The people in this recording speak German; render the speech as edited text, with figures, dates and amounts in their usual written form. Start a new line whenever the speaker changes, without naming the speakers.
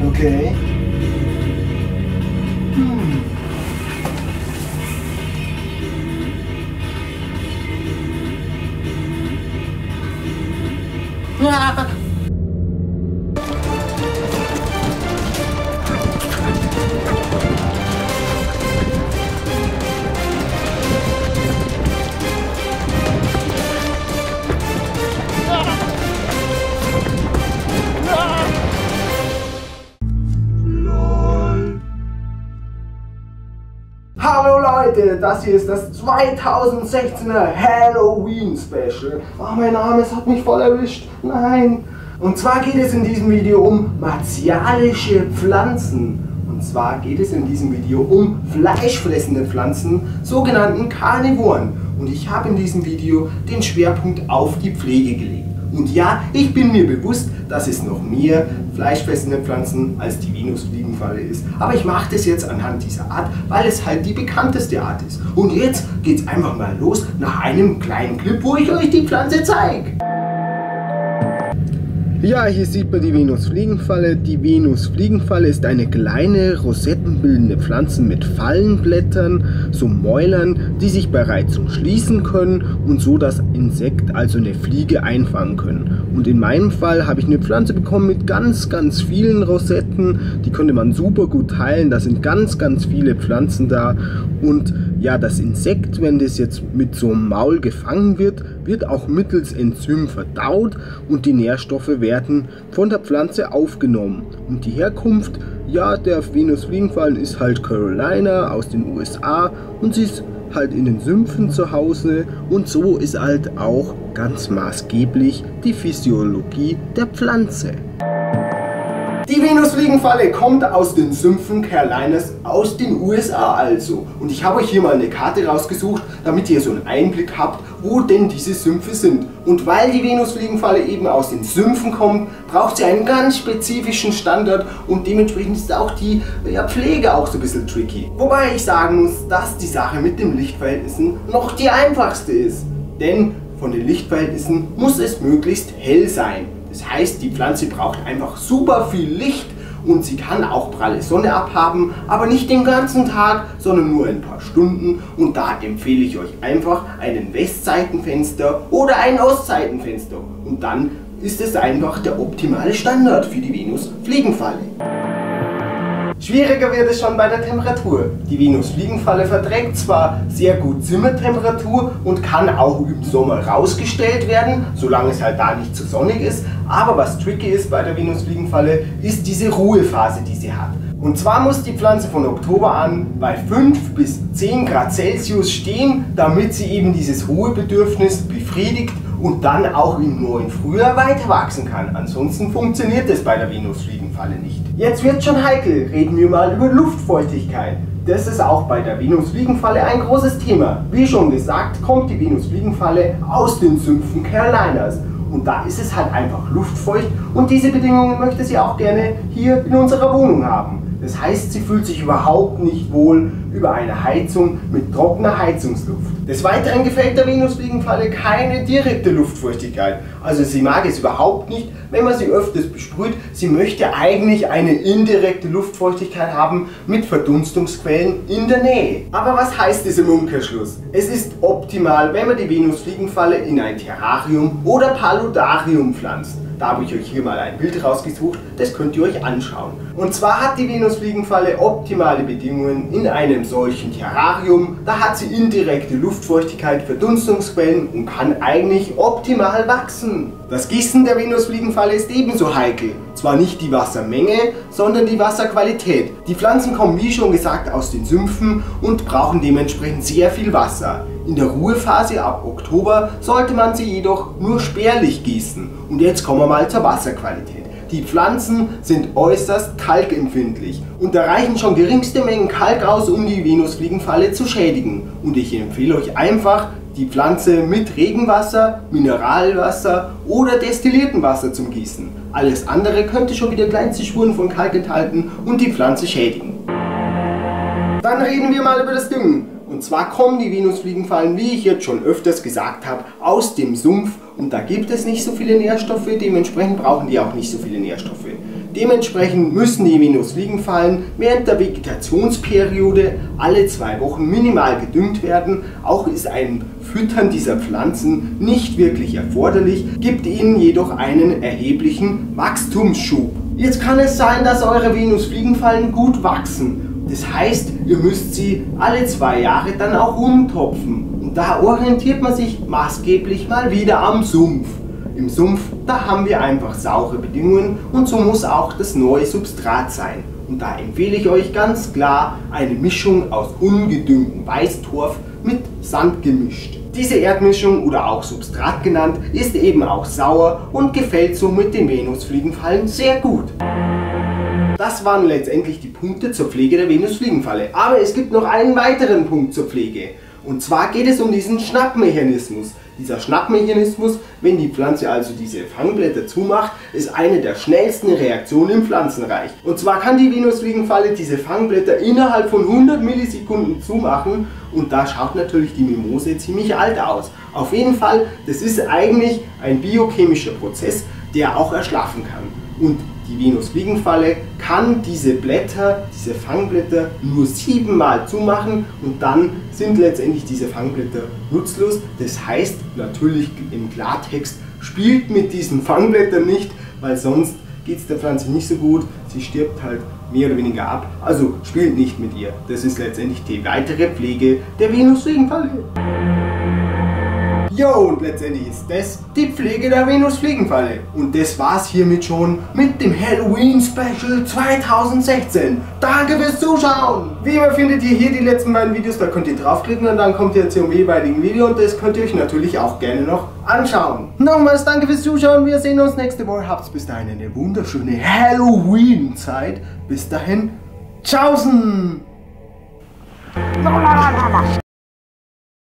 Okay.
Ja.
Hallo Leute, das hier ist das 2016er Halloween Special. Oh, mein Name, es hat mich voll erwischt. Nein. Und zwar geht es in diesem Video um martialische Pflanzen. Und zwar geht es in diesem Video um fleischfressende Pflanzen, sogenannten Karnivoren. Und ich habe in diesem Video den Schwerpunkt auf die Pflege gelegt. Und ja, ich bin mir bewusst, dass es noch mehr fleischfressende Pflanzen als die Venusfliegenfalle ist. Aber ich mache das jetzt anhand dieser Art, weil es halt die bekannteste Art ist. Und jetzt geht's einfach mal los nach einem kleinen Clip, wo ich euch die Pflanze zeige. Ja, hier sieht man die Venusfliegenfalle. Die Venusfliegenfalle ist eine kleine, rosettenbildende Pflanze mit Fallenblättern, so Mäulern, die sich bei Reizung schließen können und so das Insekt, also eine Fliege, einfangen können. Und in meinem Fall habe ich eine Pflanze bekommen mit ganz vielen Rosetten. Die konnte man super gut teilen. Da sind ganz viele Pflanzen da. Und ja, das Insekt, wenn das jetzt mit so einem Maul gefangen wird, wird auch mittels Enzym verdaut und die Nährstoffe werden von der Pflanze aufgenommen. Und die Herkunft, ja, der Venusfliegenfallen ist halt Carolina aus den USA und sie ist halt in den Sümpfen zu Hause und so ist halt auch ganz maßgeblich die Physiologie der Pflanze. Die Venusfliegenfalle kommt aus den Sümpfen Carolinas aus den USA also. Und ich habe euch hier mal eine Karte rausgesucht, damit ihr so einen Einblick habt, wo denn diese Sümpfe sind. Und weil die Venusfliegenfalle eben aus den Sümpfen kommt, braucht sie einen ganz spezifischen Standard und dementsprechend ist auch die Pflege auch so ein bisschen tricky. Wobei ich sagen muss, dass die Sache mit den Lichtverhältnissen noch die einfachste ist. Denn von den Lichtverhältnissen muss es möglichst hell sein. Das heißt, die Pflanze braucht einfach super viel Licht und sie kann auch pralle Sonne abhaben, aber nicht den ganzen Tag, sondern nur ein paar Stunden. Und da empfehle ich euch einfach einen Westseitenfenster oder ein Ostseitenfenster. Und dann ist es einfach der optimale Standard für die Venusfliegenfalle. Schwieriger wird es schon bei der Temperatur. Die Venusfliegenfalle verträgt zwar sehr gut Zimmertemperatur und kann auch im Sommer rausgestellt werden, solange es halt da nicht zu sonnig ist. Aber was tricky ist bei der Venusfliegenfalle, ist diese Ruhephase, die sie hat. Und zwar muss die Pflanze von Oktober an bei 5 bis 10 Grad Celsius stehen, damit sie eben dieses Ruhebedürfnis befriedigt und dann auch im neuen Frühjahr weiter wachsen kann. Ansonsten funktioniert es bei der Venusfliegenfalle nicht. Jetzt wird schon heikel, reden wir mal über Luftfeuchtigkeit. Das ist auch bei der Venusfliegenfalle ein großes Thema. Wie schon gesagt, kommt die Venusfliegenfalle aus den Sümpfen Carolinas. Und da ist es halt einfach luftfeucht und diese Bedingungen möchte sie auch gerne hier in unserer Wohnung haben. Das heißt, sie fühlt sich überhaupt nicht wohl über eine Heizung mit trockener Heizungsluft. Des Weiteren gefällt der Venusfliegenfalle keine direkte Luftfeuchtigkeit. Also sie mag es überhaupt nicht, wenn man sie öfters besprüht. Sie möchte eigentlich eine indirekte Luftfeuchtigkeit haben mit Verdunstungsquellen in der Nähe. Aber was heißt es im Umkehrschluss? Es ist optimal, wenn man die Venusfliegenfalle in ein Terrarium oder Paludarium pflanzt. Da habe ich euch hier mal ein Bild rausgesucht, das könnt ihr euch anschauen. Und zwar hat die Venusfliegenfalle optimale Bedingungen in einem solchen Terrarium. Da hat sie indirekte Luftfeuchtigkeit, Verdunstungsquellen und kann eigentlich optimal wachsen. Das Gießen der Venusfliegenfalle ist ebenso heikel. Zwar nicht die Wassermenge, sondern die Wasserqualität. Die Pflanzen kommen wie schon gesagt aus den Sümpfen und brauchen dementsprechend sehr viel Wasser. In der Ruhephase ab Oktober sollte man sie jedoch nur spärlich gießen. Und jetzt kommen wir mal zur Wasserqualität. Die Pflanzen sind äußerst kalkempfindlich und da reichen schon geringste Mengen Kalk aus, um die Venusfliegenfalle zu schädigen. Und ich empfehle euch einfach, die Pflanze mit Regenwasser, Mineralwasser oder destilliertem Wasser zum Gießen. Alles andere könnte schon wieder kleinste Spuren von Kalk enthalten und die Pflanze schädigen. Dann reden wir mal über das Düngen. Und zwar kommen die Venusfliegenfallen, wie ich jetzt schon öfters gesagt habe, aus dem Sumpf und da gibt es nicht so viele Nährstoffe, dementsprechend brauchen die auch nicht so viele Nährstoffe. Dementsprechend müssen die Venusfliegenfallen während der Vegetationsperiode alle 2 Wochen minimal gedüngt werden. Auch ist ein Füttern dieser Pflanzen nicht wirklich erforderlich, gibt ihnen jedoch einen erheblichen Wachstumsschub. Jetzt kann es sein, dass eure Venusfliegenfallen gut wachsen. Das heißt, ihr müsst sie alle 2 Jahre dann auch umtopfen. Und da orientiert man sich maßgeblich mal wieder am Sumpf. Im Sumpf, da haben wir einfach saure Bedingungen und so muss auch das neue Substrat sein. Und da empfehle ich euch ganz klar eine Mischung aus ungedüngtem Weißtorf mit Sand gemischt. Diese Erdmischung oder auch Substrat genannt ist eben auch sauer und gefällt somit den Venusfliegenfallen sehr gut. Das waren letztendlich die Punkte zur Pflege der Venusfliegenfalle. Aber es gibt noch einen weiteren Punkt zur Pflege. Und zwar geht es um diesen Schnappmechanismus. Dieser Schnappmechanismus, wenn die Pflanze also diese Fangblätter zumacht, ist eine der schnellsten Reaktionen im Pflanzenreich. Und zwar kann die Venusfliegenfalle diese Fangblätter innerhalb von 100 Millisekunden zumachen und da schaut natürlich die Mimose ziemlich alt aus. Auf jeden Fall, das ist eigentlich ein biochemischer Prozess, der auch erschlaffen kann. Und die Venusfliegenfalle kann diese Blätter, diese Fangblätter nur 7-mal zumachen und dann sind letztendlich diese Fangblätter nutzlos. Das heißt natürlich im Klartext, spielt mit diesen Fangblättern nicht, weil sonst geht es der Pflanze nicht so gut. Sie stirbt halt mehr oder weniger ab. Also spielt nicht mit ihr. Das ist letztendlich die weitere Pflege der Venusfliegenfalle. Jo, und letztendlich ist das die Pflege der Venusfliegenfalle. Und das war's hiermit schon mit dem Halloween Special 2016. Danke fürs Zuschauen! Wie immer findet ihr hier die letzten beiden Videos, da könnt ihr draufklicken und dann kommt ihr zum jeweiligen Video und das könnt ihr euch natürlich auch gerne noch anschauen. Nochmals danke fürs Zuschauen, wir sehen uns nächste Woche. Habt bis dahin eine wunderschöne Halloween-Zeit. Bis dahin, tschaußen!